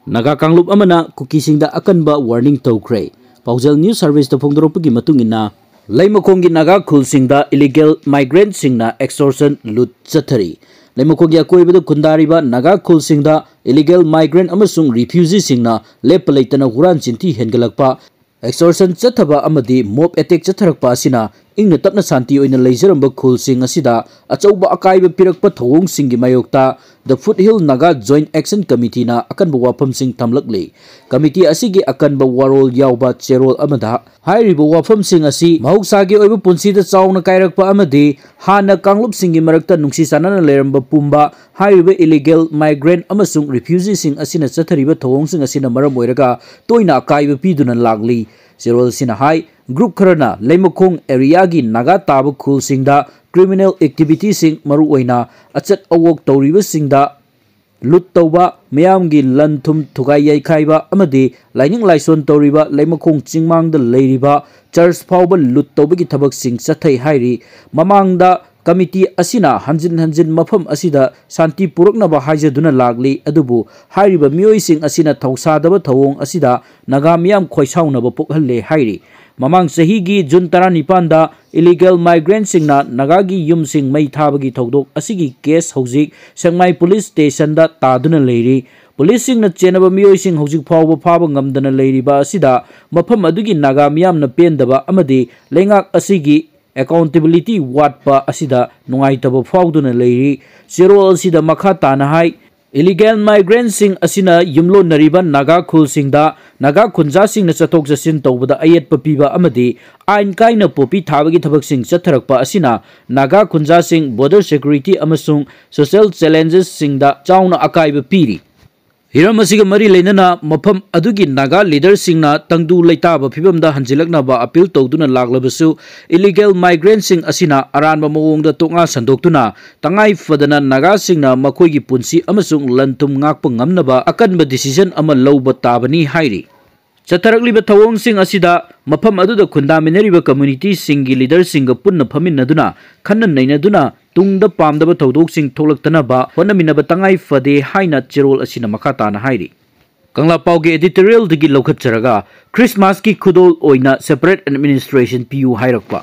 Naga Kanglup amana Kukisingda Akanba warning tawkre. Paujal News Service to Pongdoropugi matungina. Laimakongi Naga Kulsingda illegal migrant singna extortion loot chathari. Laimakongi akoibada kundariba Naga Kulsingda illegal migrant amasung refugee singna lepalaitana huran chinti hengalakpa. Extortion chathaba amadi mob attack chatharakpa asina ingna tapna santi oina leizaramba khulsing asida achauba akaiba pirakpa thawong singi mayokta the Foothill Naga Joint Action Committee na Akanba wafam sing tamlakle committee asigi Akanba warol yauba cherol amada hairiba wafam sing asi mahuksagi oiba punsida chauna kairakpa amadi hana Kanglup singi marakta nungsi sanana leramba pumba hairiba illegal migrant amasung refugee sing asina chathariba thawong sing asina maram oiraga toina akaiba piduna lagli cherol sina hai group kharana leimakong area gi Naga tabu khulsingda criminal activities sing maru oina achat awok tawriba singda lut tawba mayamgi lanthum thugai yai khaiba amadi laining laison tawriba leimakong chingmangda leiriba church fawba lut tawbagi thabak sing chathai hairi mamangda committee asina hanjin mafam asida santi puraknaba haijaduna lagli adubu hairiba mioi sing asina thausadaba thawong asida Naga miyam khoisaunaba pokhalle hairi Mamang sahigi June 19 da illegal migrant singna Nagagi yum sing mai thabagi thodok asigi case hojik Sangmai police station da taduna leiri police singna chenaba mioi sing hojik phawba phaba ngamdana leiriba asida mafam adugi Naga miyam na pendaba amadi lengak asigi accountability watpa asida nungaitaba phawduna leiri zero asida makha tana hai illegal migrant sing asina yumlo nariba Naga Khulsingda Naga khunja sing na chatok jasin tawbada ayet papiba amadi ain kaina popi thabagi thabak sing chatharakpa asina Naga khunja sing border security amasung social challenges singda chauna akaiba piri hiram asiga mari leinana mafam adugi Naga leader singna tangdu leitaba phibamda hanjilaknaba appeal tawduna laglabasu illegal migrant sing asina aranba mawongda tonga sandoktuna tangai fadana Naga singna makoigi punsi amasung lantum ngakpa ngamnaba akanba decision ama lawba tabani hairi Chatharakliba thawong sing asida mafam aduda khundaminariba community singi leader singa punna phaminaduna khanna nainaduna tungda pamdaba thodok sing tholaktanaba honaminaba tangai fade haina cherol asina makhatana hairi Kanglup pauge editorial digi lokhatcharaga Christmas ki khudol oina separate administration PU hairakpa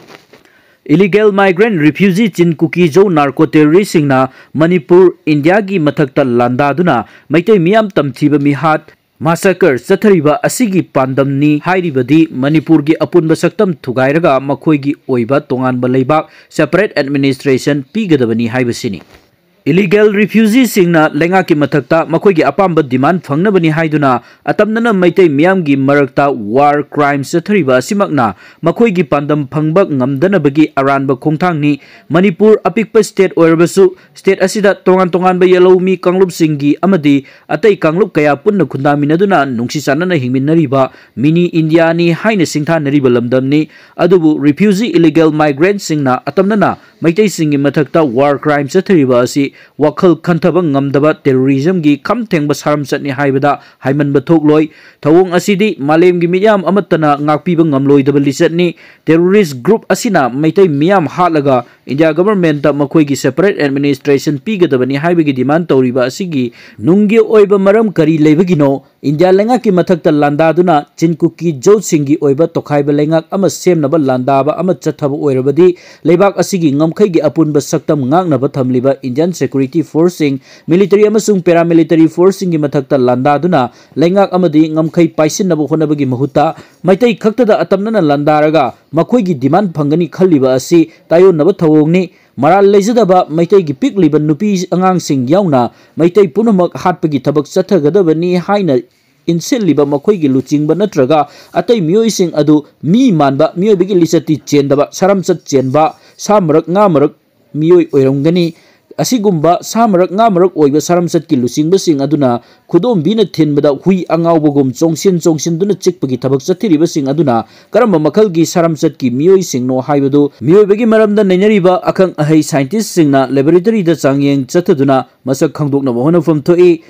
Illegal migrant refugee chin Kuki jo narco terrorist singna Manipur India gi mathakta landaduna maitei miyam tamthiba mihat Massacre chathariba asigi pandamni hairibadi Manipur gi apunba saktam thugairaga makhoigi oiba tonganba leibak separate administration pigadabani haibasini Illegal refugee singna lenga ki mathakta makhoigi apamba demand phangnabani haiduna atamnana maitei miyamgi marakta war crimes chathariba asimakna makhoigi pandam phangba ngamdanabagi aranba khongthangni Manipur apikpa state oirabasu state asida tongan ba yalomi Kanglup singi amadi atai Kanglup kaya punna khundaminaduna nungsi sanana hingminnariba mini India ni haina singthanariba lamdamni adubu refugee illegal migrant singna atamnana maitei singi mathakta war crimes chathariba asi wakhal khanthaba ngamdaba terrorism gi khamthengba saram chatni haibada haimanba thokloi thawong asidi malemgi miyam amatana ngakpiba ngamloidaba lisatni terrorist group asina maitai miyam halaga India government ta makhoigi separate administration pigadabani haibagi demand tawriba asigi nunggi oiba maram kari leibagino India lengak ki mathakta landaduna Chinkuki jo singi oiba tokhaiba lengak ama semnaba landaba ama chathaba oirabadi leibak asigi ngamkhaigi apunba saktam ngangnaba thamliba Indian security forcing military amasung paramilitary forcing gi mathakta landaduna lengak amadi ngamkhai paisinaba honabagi mahuta maitai khaktada atamnana landaraga makhoigi demand phangani khalliba asi tayonnaba thawongni Maral lejadaba maitai gi pikliba nupi angang sing yauna maitai punamak hatpagi thabak chathagadabani haina inselliba makhoigi luchingba natraga atai mioi sing adu mi manba mioi bigi lisati chendaba saramchat chenba samrak ngamarak mioi oirongani asigumba samarak ngamarak oiba saramchat ki luchingba sing aduna khudom bina thinbada hui angaubagum chongsin duna chikpagi thabak chathiriba sing aduna karamba makhalgi saramchat ki mioi sing no haibadu mioi bagi maramda nainariba akhang ahai scientist singna laboratory da changyeng chathaduna masak khangdokna bahona phom thoi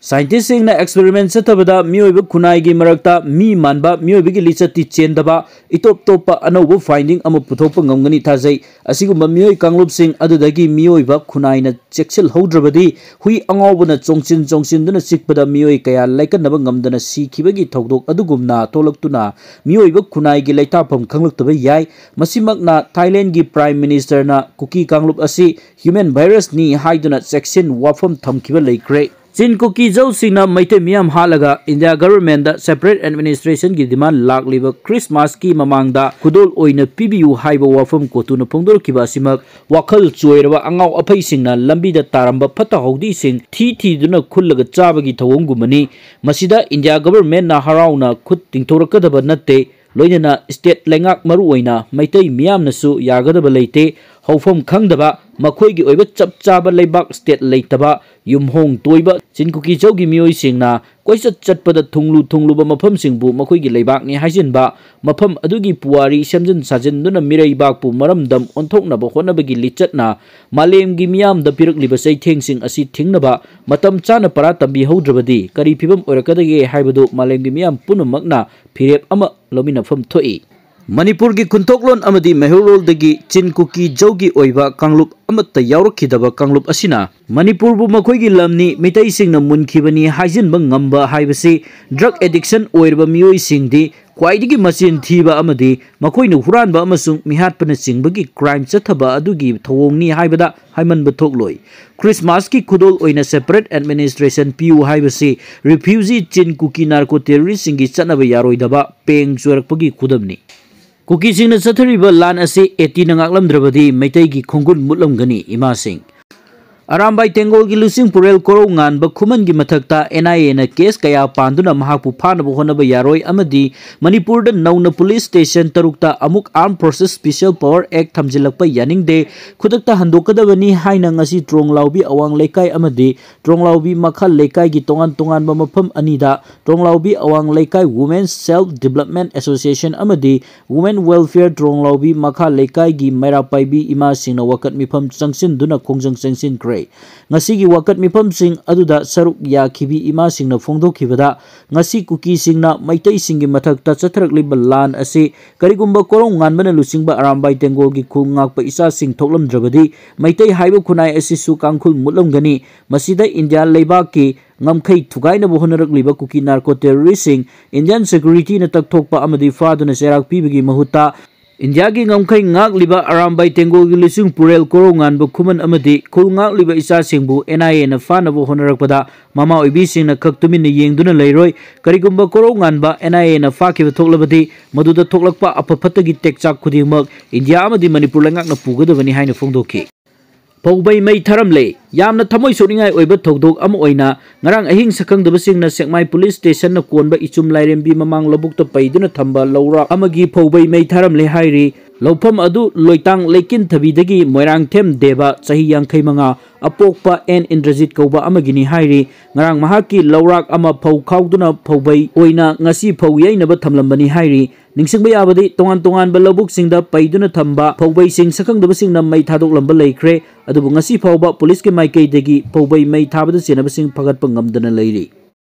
साइंटिस्टसिंगना experiment चथबदा मियोइब खुनाइगी मरक्ता मी मानबा मियोइबगी लिचती चेंदबा इतोप तोपा अनौब फाइंडिंग अम पुथोप ngमगनी थाजै असिगुम मियोइ कांगलुपसिंग अदुदगी मियोइब खुनाइना चेक्सिल हौद्रबदी हुई अंगावबना चोंचिन चिकपदा मियोइ कया लाइकनब ngमदना सीखिबगी थौदोक अदुगुमना तोलक्तुना मियोइब खुनाइगी लैताफम खंगलक्तबा याय मसिमकना थाईलैंड की प्राइम मिनिस्टर ना कुकी कांगलुप असी ह्यूमन वायरस नि हाइदुना चेक्सिन वाफम थमखिबा लैक्रे चिन कुकी जौसिंगना मैते मियाम हालगा इंडिया गवर्नमेंट दा सेपरेट एडमिनिस्ट्रेशन की डिमांड लाखलिबा क्रिसमस की ममांगदा खुदोल ओइना पीबीयू हाइबा वाफम कोतुना फोंदोरखिबा सिमक वाखल चोइरबा अंगाव अफैसिंगना लंबीदा तारंबा फता हौदीसिंग थीदुना खुल्लगा चाबगी थवंगुमनी मसिदा इंडिया गवर्नमेंट ना हराउना खुद तिंथोरकदबा नत्ते लोइना स्टेट लेंगाक मरु ओइना मैते मियामनसु यागदबा लेते हौफम खंगदबा मखोइगी ओइबा चप चाबा लेबाक स्टेट लेतबा युमहोंग तोइबा चिनकुकी चौगी मियोइ सिंगना कोइचत चटपदा थुंगलुबा मफम सिंगबु मखोइगी लेबाकनि हाइजिनबा मफम अदुगी पुवारी सेमजन साजनदुना मिरैबाकपु मरमदम ओंथोकनबा होनबगी लिचटना मालेमगी मियामदा पिरकलिबा चैथेंसिंग असि थिंगनबा मतम चाना परा तंबी हौद्रबदी करी फिबम ओरकदगे हाइबदु मालेमगी मियाम पुनमकना फिरेप अमा लोमिनफम थोई मणिपुर की खुंथोकलोन अमदी मेहुरोलदगी चिनकुकी जौगी ओइबा कांगलुप अमत्ता यावरखिदबा कांगलुप असिना मणिपुर बु मखोइगी लमनी मितैसिंगना मुनखिबनी हाइजिनबा ngamba हाइबसी ड्रग एडिक्शन ओइरबा मियोइसिंगदी क्वाइदगी मचिन थीबा अमदी मखोइना हुरानबा अमसुंग मिहातपना चिंगबगी क्राइम चथबा अदुगी थवोंगनी हाइबदा हाइमनबा थोकलोइ क्रिसमस की खुदोल ओइना सेपरेट एडमिनिस्ट्रेशन पीयू हाइबसी रिफ्यूजी चिनकुकी नार्को टेररिस्टसिंगी चनबा यारोइदबा पेंग चोरकपगी खुदमनी कुकीसिंगना चथरिबा लान असे 80 नंगाकलमद्रबदी मैतैगी खोंगुन मुतलमगनी इमासिंग अरामबाई तेंगोल की लुसिंग पुरेल कोरो nganba खुमन की मथकता एनआईए न केस कया पांदुना महाकु फानबो होनबा यारोय अमदी मणिपुर द नौना पुलिस स्टेशन तरुकता अमुक arm forces special power act थमजिलकपा यानिंगदे खुदकता हंदोकदबनी हाइना ngasi ट्रोंगलाउबी अवांग लेकाय अमदी ट्रोंगलाउबी मखल लेकाय की तोंगान तोंगान बा मफम अनिदा Tronglaobi Awang Leikai women self development association अमदी वुमेन वेलफेयर ट्रोंगलाउबी मखल लेकाय की मैरापाइबी इमा सिंगना वकत मिफम चंगसिन दुना खोंजंग चंगसिन क्रे ngasi wakat mifam sing aduda saruk ya khibi ima singna phongdo khibada ngasi kuki singna maitai singi mathakta chatharakli balan ase karigumba korong nganbana lusingba arambai tengol gi khungak pa isa sing thoklam drabadi maitai haiba khunai ase su kangkhul mutlamgani masida india leiba ki ngamkhai thugaina bohonarakliba kuki narco terrorist sing indian security na takthokpa amadi faduna serak pibigi mahuta India की ngमखै ngakliba arambai tengol gi lising purel korongan bu khuman amadi khul ngakliba isa singbu NIA na fanabo honarakpada mama oibi singna khaktumin yengduna leiroi karigumba korongan ba NIA na fakiba thoklabadi maduda thoklakpa apaphatagi tekchak khudingmak India amadi Manipur langak na pugadabani haina phongdoki पौबै मई थरमले यामना थमोय सोनिंगाय ओइबा थौदोक अम ओइना ngarang ahing sakangdabasingna sekmai police station na konba ichum lairembi mamang lobukta paiduna thamba lawra amagi पौबै मई थरमले हाइरि लौफम अदु लोइतांग लेकिन थबीदगी Moirang them देबा चाही यांखै मंगा अपोकपा N Indrajit कौबा अमगिनी हाइरि ngarang mahaki lawrak ama phau khawduna पौबै ओइना ngasi phau yainaba thamlambani हाइरि निंसिंगबा याबदी तोंगान तोंगान बलबुक सिंगदा पैदुना थंबा पौबै सिंग सकंगदबा सिंगना मई थादोकलंबा लेख्रे अदुबु ngasi फावबा पुलिस के माइकैदगी पौबै मई थाबदा चेनबा सिंग फगतपा ngamdana लेरि।